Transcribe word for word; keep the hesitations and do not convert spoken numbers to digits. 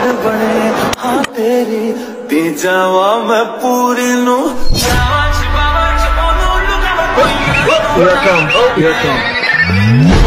बने हाँ तेरी ती जावा मैं पूरी नू Here it comes. Here it comes.